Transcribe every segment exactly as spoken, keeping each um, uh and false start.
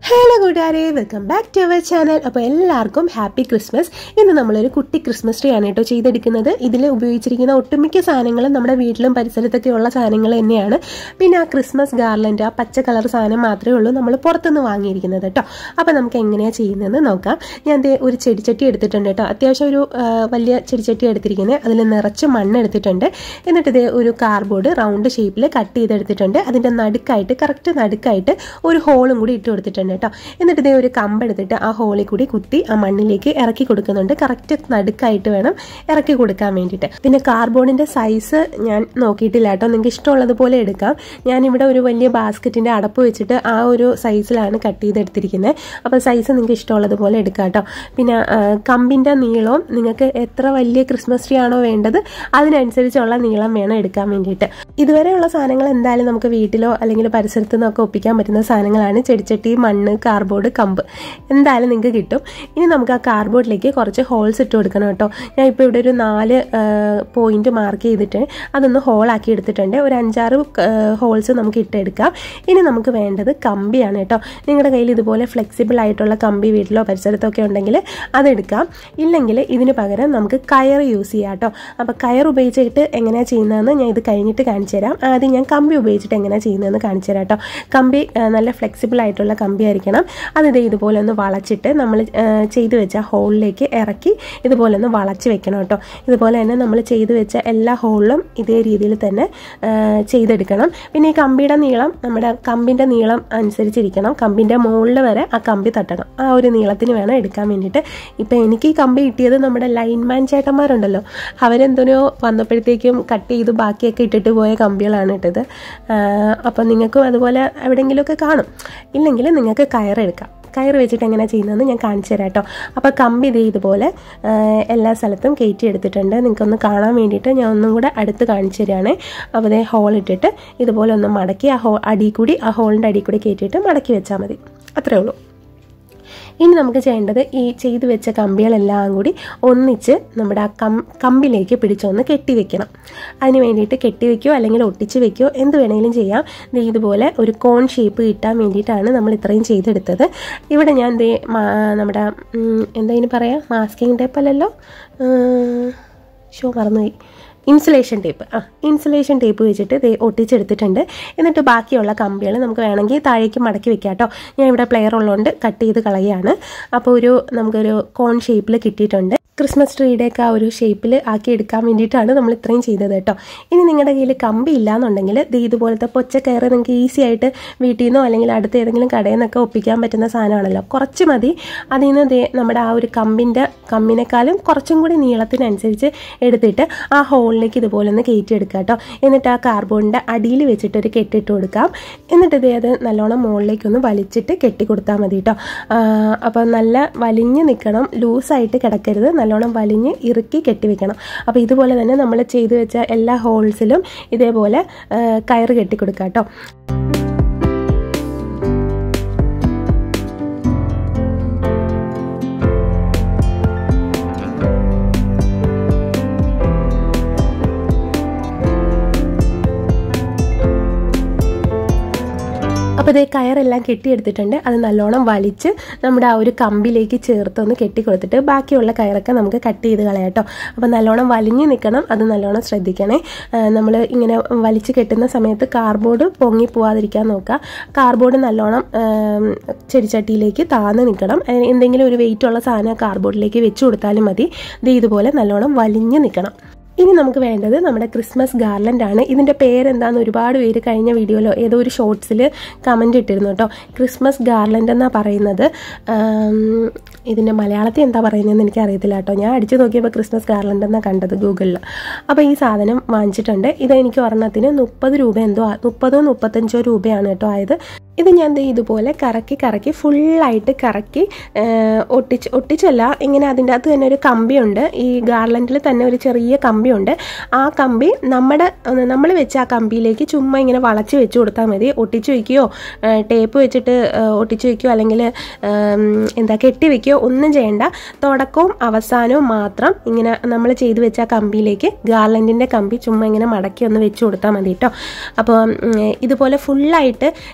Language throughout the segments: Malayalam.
Hello കൂട്ടുകാരെ, welcome back to our channel. അപ്പോൾ എല്ലാവർക്കും ഹാപ്പി ക്രിസ്മസ്. ഇന്ന് നമ്മളൊരു കുട്ടി ക്രിസ്മസ് ട്രീ ആണ് കേട്ടോ ചെയ്തെടുക്കുന്നത്. ഇതിൽ ഉപയോഗിച്ചിരിക്കുന്ന ഒട്ടുമിക്ക സാധനങ്ങളും നമ്മുടെ വീട്ടിലും പരിസരത്തൊക്കെ ഉള്ള സാധനങ്ങൾ തന്നെയാണ്. പിന്നെ ആ ക്രിസ്മസ് ഗാർലൻഡ്, ആ പച്ച കളർ സാധനം മാത്രമേ ഉള്ളൂ നമ്മൾ പുറത്തുനിന്ന് വാങ്ങിയിരിക്കുന്നത് കേട്ടോ. അപ്പോൾ നമുക്ക് എങ്ങനെയാണ് ചെയ്യുന്നതെന്ന് നോക്കാം. ഞാൻ ദേ ഒരു ചെടിച്ചട്ടി എടുത്തിട്ടുണ്ട് കേട്ടോ. അത്യാവശ്യം ഒരു വലിയ ചെടിച്ചട്ടി എടുത്തിരിക്കുന്നത്. അതിൽ നിറച്ച് മണ്ണ് എടുത്തിട്ടുണ്ട്. എന്നിട്ട് ഇതേ ഒരു കാർഡ്ബോർഡ് റൗണ്ട് ഷേപ്പിൽ കട്ട് ചെയ്തെടുത്തിട്ടുണ്ട്. അതിൻ്റെ നടുക്കായിട്ട് കറക്റ്റ് നടുക്കായിട്ട് ഒരു ഹോളും കൂടി ഇട്ട് കൊടുത്തിട്ടുണ്ട് കേട്ടോ. എന്നിട്ട് ഇതേ ഒരു കമ്പ് എടുത്തിട്ട് ആ ഹോളിൽ കൂടി കുത്തി ആ മണ്ണിലേക്ക് ഇറക്കി കൊടുക്കുന്നുണ്ട്. കറക്റ്റ് നടുക്കായിട്ട് വേണം ഇറക്കി കൊടുക്കാൻ വേണ്ടിയിട്ട്. പിന്നെ കാർഡ്ബോർഡിൻ്റെ സൈസ് ഞാൻ നോക്കിയിട്ടില്ല കേട്ടോ. നിങ്ങൾക്ക് ഇഷ്ടമുള്ളതുപോലെ എടുക്കാം. ഞാനിവിടെ ഒരു വലിയ ബാസ്ക്കറ്റിൻ്റെ അടപ്പ് വെച്ചിട്ട് ആ ഒരു സൈസിലാണ് കട്ട് ചെയ്തെടുത്തിരിക്കുന്നത്. അപ്പോൾ സൈസ് നിങ്ങൾക്ക് ഇഷ്ടമുള്ളതുപോലെ എടുക്കാം കേട്ടോ. പിന്നെ കമ്പിൻ്റെ നീളവും നിങ്ങൾക്ക് എത്ര വലിയ ക്രിസ്മസ് ട്രീ ആണോ വേണ്ടത് അതിനനുസരിച്ചുള്ള നീളം വേണം എടുക്കാൻ വേണ്ടിയിട്ട്. ഇതുവരെയുള്ള സാധനങ്ങൾ എന്തായാലും നമുക്ക് വീട്ടിലോ അല്ലെങ്കിൽ പരിസരത്തു നിന്നൊക്കെ ഒപ്പിക്കാൻ പറ്റുന്ന സാധനങ്ങളാണ്. ചെടിച്ചട്ടി, മണ്ണ്, കാർഡ്ബോർഡ്, കമ്പ് എന്തായാലും നിങ്ങൾക്ക് കിട്ടും. ഇനി നമുക്ക് ആ കാർഡ്ബോർഡിലേക്ക് കുറച്ച് ഹോൾസ് ഇട്ട് കൊടുക്കണം കേട്ടോ. ഞാൻ ഇപ്പോൾ ഇവിടെ ഒരു നാല് പോയിന്റ് മാർക്ക് ചെയ്തിട്ട് അതൊന്ന് ഹോളാക്കി എടുത്തിട്ടുണ്ട്. ഒരു അഞ്ചാറ് ഹോൾസ് നമുക്ക് ഇട്ടെടുക്കാം. ഇനി നമുക്ക് വേണ്ടത് കമ്പിയാണ് കേട്ടോ. നിങ്ങളുടെ കയ്യിൽ ഇതുപോലെ ഫ്ലെക്സിബിൾ ആയിട്ടുള്ള കമ്പി വീട്ടിലോ പരിസരത്തൊക്കെ ഉണ്ടെങ്കിൽ അതെടുക്കാം. ഇല്ലെങ്കിൽ ഇതിന് പകരം നമുക്ക് കയർ യൂസ് ചെയ്യാം കേട്ടോ. അപ്പോൾ കയർ ഉപയോഗിച്ചിട്ട് എങ്ങനെയാണ് ചെയ്യുന്നതെന്ന് ഞാൻ ഇത് കഴിഞ്ഞിട്ട് കാണിച്ചു തരാം. ആദ്യം ഞാൻ കമ്പി ഉപയോഗിച്ചിട്ട് എങ്ങനെയാണ് ചെയ്യുന്നതെന്ന് കാണിച്ചു തരാം കേട്ടോ. കമ്പി നല്ല ഫ്ലെക്സിബിൾ ആയിട്ടുള്ള കമ്പി ആയിരിക്കണം. അതിത് ഇതുപോലെ ഒന്ന് വളച്ചിട്ട് നമ്മൾ ചെയ്തു വെച്ച ഹോളിലേക്ക് ഇറക്കി ഇതുപോലെ ഒന്ന് വളച്ച് വെക്കണം കേട്ടോ. ഇതുപോലെ തന്നെ നമ്മൾ ചെയ്തു വെച്ച എല്ലാ ഹോളിലും ഇതേ രീതിയിൽ തന്നെ ചെയ്തെടുക്കണം. പിന്നെ ഈ കമ്പിയുടെ നീളം നമ്മുടെ കമ്പിൻ്റെ നീളം അനുസരിച്ചിരിക്കണം. കമ്പിൻ്റെ മുകളിൽ വരെ ആ കമ്പി തട്ടണം. ആ ഒരു നീളത്തിന് വേണം എടുക്കാൻ വേണ്ടിയിട്ട്. ഇപ്പം എനിക്ക് ഈ കമ്പി കിട്ടിയത് നമ്മുടെ ലൈൻമാൻ ചേട്ടന്മാരുണ്ടല്ലോ, അവരെന്തോ വന്നപ്പോഴത്തേക്കും കട്ട് ചെയ്ത് ബാക്കിയൊക്കെ ഇട്ടിട്ട് പോയ കമ്പികളാണ് ഇട്ടത്. അപ്പം നിങ്ങൾക്കും അതുപോലെ എവിടെയെങ്കിലുമൊക്കെ കാണും. ഇല്ലെങ്കിൽ നിങ്ങൾക്ക് കയറെടുക്കാം. കയർ വെച്ചിട്ട് എങ്ങനെ ചെയ്യുന്നതെന്ന് ഞാൻ കാണിച്ചു തരാം കേട്ടോ. അപ്പോൾ കമ്പി ഇത് ഇതുപോലെ എല്ലാ സ്ഥലത്തും കയറ്റി എടുത്തിട്ടുണ്ട്. നിങ്ങൾക്കൊന്ന് കാണാൻ വേണ്ടിയിട്ട് ഞാൻ ഒന്നും കൂടെ അടുത്ത് കാണിച്ചു തരികയാണ്. അപ്പോൾ അതേ ഹോൾ ഇട്ടിട്ട് ഇതുപോലെ ഒന്ന് മടക്കി ആ ഹോ അടി കൂടി ആ ഹോളിൻ്റെ അടി കൂടി കയറ്റിയിട്ട് മടക്കി വെച്ചാൽ മതി. അത്രേ ഉള്ളൂ. ഇനി നമുക്ക് ചെയ്യേണ്ടത് ഈ ചെയ്തു വെച്ച കമ്പികളെല്ലാം കൂടി ഒന്നിച്ച് നമ്മുടെ ആ കം കമ്പിലേക്ക് പിടിച്ചൊന്ന് കെട്ടി വെക്കണം. അതിന് വേണ്ടിയിട്ട് കെട്ടി വെക്കുകയോ അല്ലെങ്കിൽ ഒട്ടിച്ച് വെക്കുകയോ എന്ത് വേണമെങ്കിലും ചെയ്യാം. ഇതുപോലെ ഒരു കോൺ ഷേപ്പ് കിട്ടാൻ വേണ്ടിയിട്ടാണ് നമ്മൾ ഇത്രയും ചെയ്തെടുത്തത്. ഇവിടെ ഞാൻ ദേ നമ്മുടെ എന്താ ഇതിന് പറയാം, മാസ്കിങ് ടേപ്പ് അല്ലല്ലോ, ഷോ മറന്നുപോയി, ഇൻസുലേഷൻ ടേപ്പ് ആ ഇൻസുലേഷൻ ടേപ്പ് വെച്ചിട്ട് ഇത് ഒട്ടിച്ചെടുത്തിട്ടുണ്ട്. എന്നിട്ട് ബാക്കിയുള്ള കമ്പികൾ നമുക്ക് വേണമെങ്കിൽ താഴേക്ക് മടക്കി വെക്കാം കേട്ടോ. ഞാൻ ഇവിടെ പ്ലെയർ ഉള്ളതുകൊണ്ട് കട്ട് ചെയ്ത് കളയുകയാണ്. അപ്പോൾ ഒരു നമുക്കൊരു കോൺ ഷേപ്പിൽ കിട്ടിയിട്ടുണ്ട്. ക്രിസ്മസ് ട്രീയുടെയൊക്കെ ആ ഒരു ഷേപ്പിൽ ആക്കി എടുക്കാൻ വേണ്ടിയിട്ടാണ് നമ്മൾ ഇത്രയും ചെയ്തത് കേട്ടോ. ഇനി നിങ്ങളുടെ കയ്യിൽ കമ്പി ഇല്ലയെന്നുണ്ടെങ്കിൽ ഇത് ഇതുപോലത്തെ പൊച്ചക്കയറ് നിങ്ങൾക്ക് ഈസി ആയിട്ട് വീട്ടിൽ നിന്നോ അല്ലെങ്കിൽ അടുത്ത ഏതെങ്കിലും കടയിൽ നിന്നൊക്കെ ഒപ്പിക്കാൻ പറ്റുന്ന സാധനമാണല്ലോ. കുറച്ച് മതി. അതിൽ നിന്ന് നമ്മുടെ ആ ഒരു കമ്പിൻ്റെ കമ്പിനേക്കാളും കുറച്ചും കൂടി നീളത്തിനനുസരിച്ച് എടുത്തിട്ട് ആ ഹോളിലേക്ക് ഇതുപോലെ ഒന്ന് കയറ്റിയെടുക്കുക കേട്ടോ. എന്നിട്ട് ആ കാർഡ്ബോർഡിൻ്റെ അടിയിൽ വെച്ചിട്ടൊരു കെട്ടിട്ട് കൊടുക്കാം. എന്നിട്ട് ഇതേ അത് നല്ലോണം മുകളിലേക്കൊന്ന് വലിച്ചിട്ട് കെട്ടി കൊടുത്താൽ മതി കേട്ടോ. അപ്പോൾ നല്ല വലിഞ്ഞ് നിൽക്കണം, ലൂസായിട്ട് കിടക്കരുത്, നല്ലോണം വലിഞ്ഞ് ഇറുക്കി കെട്ടിവെക്കണം. അപ്പോൾ ഇതുപോലെ തന്നെ നമ്മൾ ചെയ്തു വെച്ച എല്ലാ ഹോൾസിലും ഇതേപോലെ കയറ് കെട്ടിക്കൊടുക്കാം കേട്ടോ. അപ്പോൾ ഇതേ കയറെല്ലാം കെട്ടിയെടുത്തിട്ടുണ്ട്. അത് നല്ലോണം വലിച്ച് നമ്മുടെ ആ ഒരു കമ്പിലേക്ക് ചേർത്തൊന്ന് കെട്ടി കൊടുത്തിട്ട് ബാക്കിയുള്ള കയറൊക്കെ നമുക്ക് കട്ട് ചെയ്ത് കളയാം കേട്ടോ. അപ്പോൾ നല്ലോണം വലിഞ്ഞ് നിൽക്കണം, അത് നല്ലോണം ശ്രദ്ധിക്കണേ. നമ്മൾ ഇങ്ങനെ വലിച്ച് കെട്ടുന്ന സമയത്ത് കാർഡ്ബോർഡ് പൊങ്ങി പോവാതിരിക്കാൻ നോക്കുക. കാർഡ്ബോർഡ് നല്ലോണം ചെടിച്ചട്ടിയിലേക്ക് താന്ന് നിൽക്കണം. എന്തെങ്കിലും ഒരു വെയിറ്റ് ഉള്ള സാധനം കാർഡ്ബോർഡിലേക്ക് വെച്ച് കൊടുത്താലും മതി. ഇത് ഇതുപോലെ നല്ലോണം വലിഞ്ഞ് നിൽക്കണം. ഇനി നമുക്ക് വേണ്ടത് നമ്മുടെ ക്രിസ്മസ് ഗാർലൻഡ് ആണ്. ഇതിൻ്റെ പേരെന്താണെന്ന് ഒരുപാട് പേര് കഴിഞ്ഞ വീഡിയോയിലോ ഏതോ ഒരു ഷോർട്സിൽ കമൻറ്റ് ഇട്ടിരുന്നു കേട്ടോ. ക്രിസ്മസ് ഗാർലൻഡ് എന്നാണ് പറയുന്നത്. ഇതിൻ്റെ മലയാളത്തിൽ എന്താ പറയുന്നതെന്ന് എനിക്കറിയത്തില്ല കേട്ടോ. ഞാൻ അടിച്ചു നോക്കിയപ്പോൾ ക്രിസ്മസ് ഗാർലൻഡ് എന്നാണ് കണ്ടത് ഗൂഗിളിൽ. അപ്പോൾ ഈ സാധനം വാങ്ങിച്ചിട്ടുണ്ട്. ഇത് എനിക്ക് ഒരെണ്ണത്തിന് മുപ്പത് രൂപ എന്തോ മുപ്പതോ മുപ്പത്തഞ്ചോ രൂപയാണ് കേട്ടോ ആയത്. ഇത് ഞാൻ ഇതുപോലെ കറക്കി കറക്കി ഫുള്ളായിട്ട് കറക്കി ഒട്ടിച്ച് ഒട്ടിച്ചല്ല ഇങ്ങനെ അതിൻ്റെ അകത്ത് തന്നെ ഒരു കമ്പിയുണ്ട്. ഈ ഗാർലൻഡിൽ തന്നെ ഒരു ചെറിയ കമ്പിയുണ്ട്. ആ കമ്പി നമ്മുടെ നമ്മൾ വെച്ച ആ കമ്പിയിലേക്ക് ചുമ്മാ ഇങ്ങനെ വളച്ച് വെച്ച് കൊടുത്താൽ മതി. ഒട്ടിച്ച് വയ്ക്കുകയോ ടേപ്പ് വെച്ചിട്ട് ഒട്ടിച്ച് വയ്ക്കുകയോ അല്ലെങ്കിൽ എന്താ കെട്ടി വയ്ക്കുകയോ ഒന്നും ചെയ്യേണ്ട. തുടക്കവും അവസാനവും മാത്രം ഇങ്ങനെ നമ്മൾ ചെയ്ത് വെച്ച ആ കമ്പിയിലേക്ക് ഗാർലൻഡിൻ്റെ കമ്പി ചുമ്മാ ഇങ്ങനെ മടക്കി ഒന്ന് വെച്ച് കൊടുത്താൽ മതി കേട്ടോ. അപ്പോൾ ഇതുപോലെ ഫുള്ളായിട്ട് കറക്കി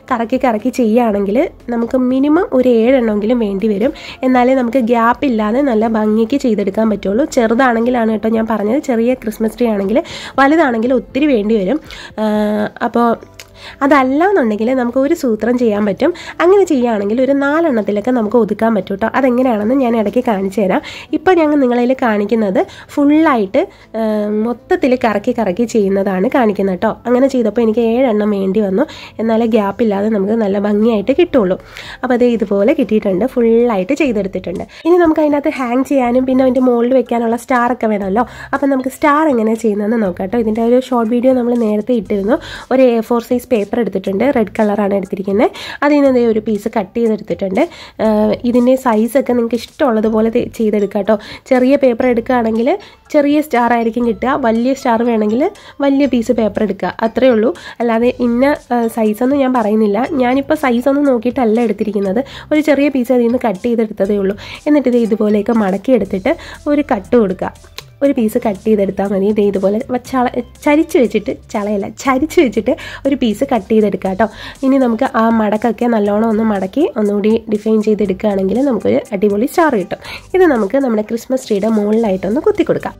കറക്കി ചെയ്യുകയാണെങ്കിൽ നമുക്ക് മിനിമം ഒരു ഏഴെണ്ണമെങ്കിലും വേണ്ടി വരും. എന്നാലേ നമുക്ക് ഗ്യാപ്പ് ഇല്ലാതെ നല്ല ഭംഗിക്ക് ചെയ്തെടുക്കാൻ പറ്റുള്ളൂ. ചെറുതാണെങ്കിലാണ് കേട്ടോ ഞാൻ പറഞ്ഞത്. ചെറിയ ക്രിസ്മസ് ട്രീ ആണെങ്കിൽ, വലുതാണെങ്കിൽ ഒത്തിരി വേണ്ടി വരും. അപ്പോൾ അതല്ല എന്നുണ്ടെങ്കിൽ നമുക്ക് ഒരു സൂത്രം ചെയ്യാൻ പറ്റും. അങ്ങനെ ചെയ്യുകയാണെങ്കിൽ ഒരു നാലെണ്ണത്തിലൊക്കെ നമുക്ക് ഒതുക്കാൻ പറ്റും കേട്ടോ. അതെങ്ങനെയാണെന്ന് ഞാൻ ഇടയ്ക്ക് കാണിച്ചു തരാം. ഇപ്പോൾ ഞങ്ങൾ നിങ്ങളതിൽ കാണിക്കുന്നത് ഫുള്ളായിട്ട് മൊത്തത്തിൽ കറക്കി കറക്കി ചെയ്യുന്നതാണ് കാണിക്കുന്നത് കേട്ടോ. അങ്ങനെ ചെയ്തപ്പോൾ എനിക്ക് ഏഴെണ്ണം വേണ്ടി വന്നു. എന്നാലേ ഗ്യാപ്പില്ലാതെ നമുക്ക് നല്ല ഭംഗിയായിട്ട് കിട്ടുള്ളൂ. അപ്പോൾ അത് ഇതുപോലെ കിട്ടിയിട്ടുണ്ട്. ഫുള്ളായിട്ട് ചെയ്തെടുത്തിട്ടുണ്ട്. ഇനി നമുക്ക് അതിനകത്ത് ഹാങ് ചെയ്യാനും പിന്നെ അതിൻ്റെ മുകളിൽ വെക്കാനുള്ള സ്റ്റാറൊക്കെ വേണമല്ലോ. അപ്പം നമുക്ക് സ്റ്റാർ എങ്ങനെ ചെയ്യുന്നതെന്ന് നോക്കാം കേട്ടോ. ഇതിൻ്റെ ഒരു ഷോർട്ട് വീഡിയോ നമ്മൾ നേരത്തെ ഇട്ടിരുന്നു. ഒരു എ ഫോർ സൈസ് പേപ്പർ എടുത്തിട്ടുണ്ട്. റെഡ് കളറാണ് എടുത്തിരിക്കുന്നത്. അതിൽ നിന്ന് ഒരു പീസ് കട്ട് ചെയ്തെടുത്തിട്ടുണ്ട്. ഇതിൻ്റെ സൈസൊക്കെ നിങ്ങൾക്ക് ഇഷ്ടമുള്ളതുപോലെ ചെയ്തെടുക്കാം കേട്ടോ. ചെറിയ പേപ്പർ എടുക്കുകയാണെങ്കിൽ ചെറിയ സ്റ്റാർ ആയിരിക്കും കിട്ടുക. വലിയ സ്റ്റാർ വേണമെങ്കിൽ വലിയ പീസ് പേപ്പർ എടുക്കുക. അത്രയേ ഉള്ളൂ. അല്ലാതെ ഇന്ന സൈസൊന്നും ഞാൻ പറയുന്നില്ല. ഞാനിപ്പോൾ സൈസൊന്നും നോക്കിയിട്ടല്ല എടുത്തിരിക്കുന്നത്. ഒരു ചെറിയ പീസ് അതിൽ നിന്ന് കട്ട് ചെയ്തെടുത്തതേ ഉള്ളൂ. എന്നിട്ട് ഇത് ഇതുപോലെയൊക്കെ മടക്കി എടുത്തിട്ട് ഒരു കട്ട് കൊടുക്കുക. ഒരു പീസ് കട്ട് ചെയ്തെടുത്താൽ മതി. ഇത് ഇതുപോലെ ചള ചരിച്ച് വെച്ചിട്ട് ചളയല്ല ചരിച്ച് വെച്ചിട്ട് ഒരു പീസ് കട്ട് ചെയ്തെടുക്കാം കേട്ടോ. ഇനി നമുക്ക് ആ മടക്കൊക്കെ നല്ലോണം ഒന്ന് മടക്കി ഒന്നുകൂടി ഡിഫൈൻ ചെയ്തെടുക്കുകയാണെങ്കിൽ നമുക്കൊരു അടിപൊളി സ്റ്റാർ കിട്ടും. ഇത് നമുക്ക് നമ്മുടെ ക്രിസ്മസ് ട്രീയുടെ മുകളിലായിട്ടൊന്ന് കുത്തി കൊടുക്കാം.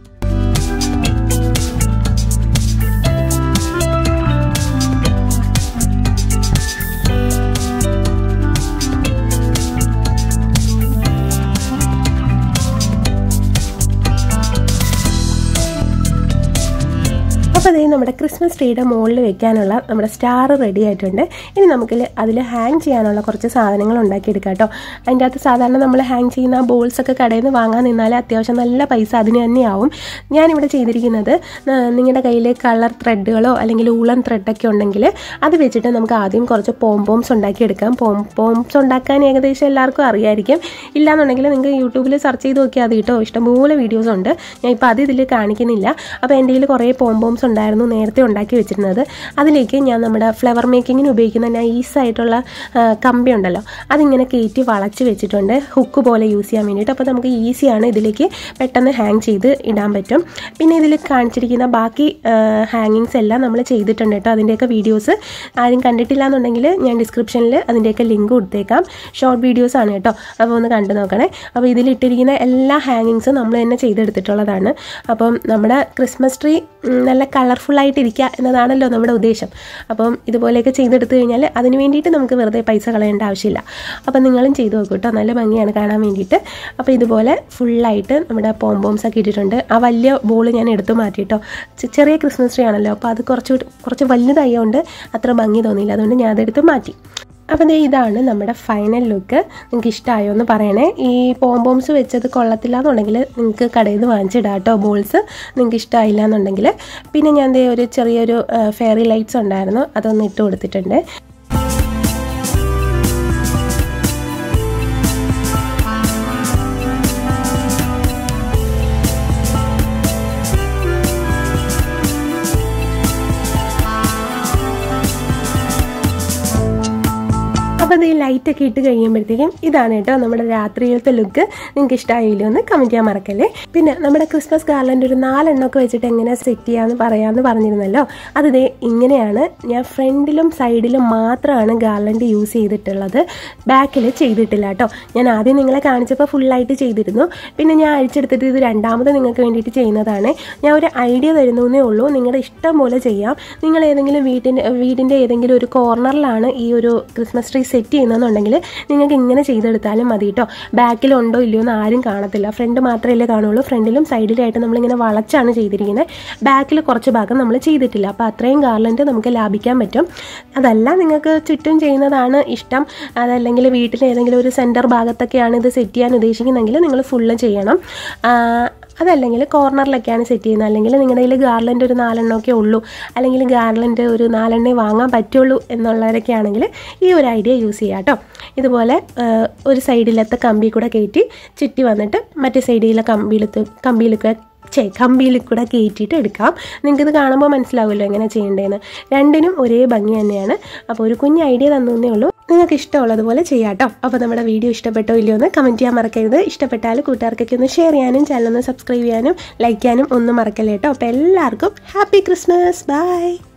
അപ്പോൾ അതേ നമ്മുടെ ക്രിസ്മസ് ട്രീയുടെ മുകളിൽ വെക്കാനുള്ള നമ്മുടെ സ്റ്റാർ റെഡി ആയിട്ടുണ്ട്. ഇനി നമുക്ക് അതിൽ ഹാങ് ചെയ്യാനുള്ള കുറച്ച് സാധനങ്ങൾ ഉണ്ടാക്കിയെടുക്കാം കേട്ടോ. അതിൻ്റെ അകത്ത് സാധാരണ നമ്മൾ ഹാങ് ചെയ്യുന്ന ബോൾസൊക്കെ കടയിൽ നിന്ന് വാങ്ങാൻ നിന്നാൽ അത്യാവശ്യം നല്ല പൈസ അതിന് തന്നെയാവും. ഞാനിവിടെ ചെയ്തിരിക്കുന്നത് നിങ്ങളുടെ കയ്യിൽ കളർ ത്രെഡുകളോ അല്ലെങ്കിൽ ഊളൻ ത്രെഡൊക്കെ ഉണ്ടെങ്കിൽ അത് വെച്ചിട്ട് നമുക്ക് ആദ്യം കുറച്ച് പോംപോംസ് ഉണ്ടാക്കിയെടുക്കാം. പോംപോംസ് ഉണ്ടാക്കാൻ ഏകദേശം എല്ലാവർക്കും അറിയായിരിക്കും. ഇല്ലാന്നുണ്ടെങ്കിൽ നിങ്ങൾക്ക് യൂട്യൂബിൽ സെർച്ച് ചെയ്ത് നോക്കിയാൽ അത് കേട്ടോ. ഇഷ്ടംപോലെ വീഡിയോസ് ഉണ്ട്. ഞാൻ ഇപ്പോൾ അത് ഇതിൽ കാണിക്കുന്നില്ല. അപ്പോൾ എൻ്റെ കയ്യിൽ കുറേ പോംപോംസ് ഉണ്ടായിരുന്നു നേരത്തെ ഉണ്ടാക്കി വെച്ചിരുന്നത്. അതിലേക്ക് ഞാൻ നമ്മുടെ ഫ്ലവർ മേക്കിങ്ങിന് ഉപയോഗിക്കുന്ന നൈസായിട്ടുള്ള കമ്പി ഉണ്ടല്ലോ, അതിങ്ങനെ കയറ്റി വളച്ച് വെച്ചിട്ടുണ്ട് ഹുക്ക് പോലെ യൂസ് ചെയ്യാൻ വേണ്ടിയിട്ട്. അപ്പോൾ നമുക്ക് ഈസിയാണ്, ഇതിലേക്ക് പെട്ടെന്ന് ഹാങ് ചെയ്ത് ഇടാൻ പറ്റും. പിന്നെ ഇതിൽ കാണിച്ചിരിക്കുന്ന ബാക്കി ഹാങ്ങിങ്സ് എല്ലാം നമ്മൾ ചെയ്തിട്ടുണ്ട് കേട്ടോ. അതിൻ്റെയൊക്കെ വീഡിയോസ് ആരും കണ്ടിട്ടില്ല എന്നുണ്ടെങ്കിൽ ഞാൻ ഡിസ്ക്രിപ്ഷനിൽ അതിൻ്റെയൊക്കെ ലിങ്ക് കൊടുത്തേക്കാം. ഷോർട്ട് വീഡിയോസ് ആണ് കേട്ടോ. അപ്പോൾ ഒന്ന് കണ്ടു നോക്കണേ. അപ്പോൾ ഇതിലിട്ടിരിക്കുന്ന എല്ലാ ഹാങ്ങിങ്സും നമ്മൾ തന്നെ ചെയ്തെടുത്തിട്ടുള്ളതാണ്. അപ്പം നമ്മുടെ ക്രിസ്മസ് ട്രീ നല്ല കളർഫുള്ളായിട്ടിരിക്കുക എന്നതാണല്ലോ നമ്മുടെ ഉദ്ദേശം. അപ്പം ഇതുപോലെയൊക്കെ ചെയ്തെടുത്തു കഴിഞ്ഞാൽ അതിന് വേണ്ടിയിട്ട് നമുക്ക് വെറുതെ പൈസ കളയേണ്ട ആവശ്യമില്ല. അപ്പം നിങ്ങളും ചെയ്തു നോക്കൂ കേട്ടോ. നല്ല ഭംഗിയാണ് കാണാൻ വേണ്ടിയിട്ട്. അപ്പോൾ ഇതുപോലെ ഫുള്ളായിട്ട് നമ്മുടെ പോംപോംസ് ഒക്കെ ഇട്ടിട്ടുണ്ട്. ആ വലിയ ബോൾ ഞാൻ എടുത്തു മാറ്റിയിട്ടോ. ചെറിയ ക്രിസ്മസ് ട്രീ ആണല്ലോ, അപ്പോൾ അത് കുറച്ച് കുറച്ച് വലുതായതുകൊണ്ട് അത്ര ഭംഗി തോന്നിയില്ല. അതുകൊണ്ട് ഞാൻ അതെടുത്ത് മാറ്റി. അപ്പം ഇതാണ് നമ്മുടെ ഫൈനൽ ലുക്ക്. നിങ്ങൾക്ക് ഇഷ്ടമായോ എന്ന് പറയണേ. ഈ പോംപോംസ് വെച്ചത് കൊള്ളത്തില്ല എന്നുണ്ടെങ്കിൽ നിങ്ങൾക്ക് കടയിൽ നിന്ന് വാങ്ങിച്ചിടാം കേട്ടോ ബോൾസ്, നിങ്ങൾക്ക് ഇഷ്ടമായില്ല എന്നുണ്ടെങ്കിൽ. പിന്നെ ഞാൻ ഒരു ചെറിയൊരു ഫെയറി ലൈറ്റ്സ് ഉണ്ടായിരുന്നു, അതൊന്ന് ഇട്ട് കൊടുത്തിട്ടുണ്ട്. അപ്പോൾ ഈ ലൈറ്റൊക്കെ ഇട്ട് കഴിയുമ്പോഴത്തേക്കും ഇതാണ് കേട്ടോ നമ്മുടെ രാത്രിയിലത്തെ ലുക്ക്. നിങ്ങൾക്ക് ഇഷ്ടമായില്ലോ എന്ന് കമൻറ്റ് ചെയ്യാൻ മറക്കല്ലേ. പിന്നെ നമ്മുടെ ക്രിസ്മസ് ഗാർലൻഡ് ഒരു നാലെണ്ണമൊക്കെ വെച്ചിട്ട് എങ്ങനെ സെറ്റ് ചെയ്യാമെന്ന് പറയാമെന്ന് പറഞ്ഞിരുന്നല്ലോ. അത് ദേ ഇങ്ങനെയാണ്. ഞാൻ ഫ്രണ്ടിലും സൈഡിലും മാത്രമാണ് ഗാർലൻഡ് യൂസ് ചെയ്തിട്ടുള്ളത്, ബാക്കിൽ ചെയ്തിട്ടില്ല കേട്ടോ. ഞാൻ ആദ്യം നിങ്ങളെ കാണിച്ചപ്പോൾ ഫുള്ളായിട്ട് ചെയ്തിരുന്നു. പിന്നെ ഞാൻ അഴിച്ചെടുത്തിട്ട് ഇത് രണ്ടാമത് നിങ്ങൾക്ക് വേണ്ടിയിട്ട് ചെയ്യുന്നതാണ്. ഞാൻ ഒരു ഐഡിയ തരുന്നേ ഉള്ളൂ. നിങ്ങളുടെ ഇഷ്ടം പോലെ ചെയ്യാം. നിങ്ങൾ ഏതെങ്കിലും വീട്ടിൻ്റെ വീടിൻ്റെ ഏതെങ്കിലും ഒരു കോർണറിലാണ് ഈ ഒരു ക്രിസ്മസ് ട്രീ സെറ്റ് ചെയ്യുന്നതെന്നുണ്ടെങ്കിൽ നിങ്ങൾക്ക് ഇങ്ങനെ ചെയ്തെടുത്താലും മതി കേട്ടോ. ബാക്കിലുണ്ടോ ഇല്ലയോ എന്ന് ആരും കാണത്തില്ല. ഫ്രണ്ട് മാത്രമല്ലേ കാണുള്ളൂ. ഫ്രണ്ടിലും സൈഡിലായിട്ട് നമ്മളിങ്ങനെ വളച്ചാണ് ചെയ്തിരിക്കുന്നത്. ബാക്കിൽ കുറച്ച് ഭാഗം നമ്മൾ ചെയ്തിട്ടില്ല. അപ്പോൾ അത്രയും ഗാർലൻഡ് നമുക്ക് ലാഭിക്കാൻ പറ്റും. അതല്ല നിങ്ങൾക്ക് ചുറ്റും ചെയ്യുന്നതാണ് ഇഷ്ടം, അതല്ലെങ്കിൽ വീട്ടിൽ ഏതെങ്കിലും ഒരു സെൻറ്റർ ഭാഗത്തൊക്കെയാണ് ഇത് സെറ്റ് ചെയ്യാൻ ഉദ്ദേശിക്കുന്നതെങ്കിൽ നിങ്ങൾ ഫുള്ള് ചെയ്യണം. അതല്ലെങ്കിൽ കോർണറിലൊക്കെയാണ് സെറ്റ് ചെയ്യുന്നത്, അല്ലെങ്കിൽ നിങ്ങളുടെ കയ്യിൽ ഗാർലൻഡ് ഒരു നാലെണ്ണമൊക്കെ ഉള്ളൂ, അല്ലെങ്കിൽ ഗാർലൻഡ് ഒരു നാലെണ്ണേ വാങ്ങാൻ പറ്റുള്ളൂ എന്നുള്ളവരൊക്കെ ആണെങ്കിൽ ഈ ഒരു ഐഡിയ യൂസ് ചെയ്യാം കേട്ടോ. ഇതുപോലെ ഒരു സൈഡിലത്തെ കമ്പി കൂടെ കയറ്റി ചുറ്റി വന്നിട്ട് മറ്റേ സൈഡിലെ കമ്പിയിലത്ത് കമ്പിയിലൊക്കെ ചേ കമ്പിയിൽ കൂടെ കയറ്റിയിട്ട് എടുക്കാം. നിങ്ങൾക്കിത് കാണുമ്പോൾ മനസ്സിലാവുമല്ലോ എങ്ങനെ ചെയ്യേണ്ടതെന്ന്. രണ്ടിനും ഒരേ ഭംഗി തന്നെയാണ്. അപ്പോൾ ഒരു കുഞ്ഞ് ഐഡിയ തന്നേ ഉള്ളൂ. നിങ്ങൾക്ക് ഇഷ്ടമുള്ളതുപോലെ ചെയ്യാം കേട്ടോ. അപ്പോൾ നമ്മുടെ വീഡിയോ ഇഷ്ടപ്പെട്ടോ ഇല്ലയോ എന്ന് കമൻറ്റ് ചെയ്യാൻ മറക്കരുത്. ഇഷ്ടപ്പെട്ടാൽ കൂട്ടുകാർക്കൊക്കെ ഒന്ന് ഷെയർ ചെയ്യാനും ചാനൽ ഒന്ന് സബ്സ്ക്രൈബ് ചെയ്യാനും ലൈക്ക് ചെയ്യാനും ഒന്നും മറക്കല്ലേ കേട്ടോ. അപ്പോൾ എല്ലാവർക്കും ഹാപ്പി ക്രിസ്മസ്. ബൈ.